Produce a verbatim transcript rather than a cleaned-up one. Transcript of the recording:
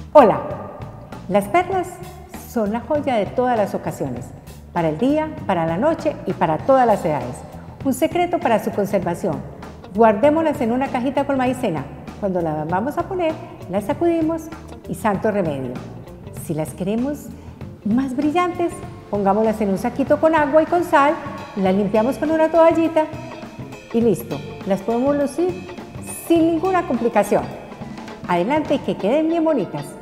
Hola, las perlas son la joya de todas las ocasiones, para el día, para la noche y para todas las edades. Un secreto para su conservación: guardémoslas en una cajita con maicena. Cuando las vamos a poner, las sacudimos y santo remedio. Si las queremos más brillantes, pongámoslas en un saquito con agua y con sal, las limpiamos con una toallita y listo. Las podemos lucir sin ninguna complicación. Adelante y que queden bien bonitas.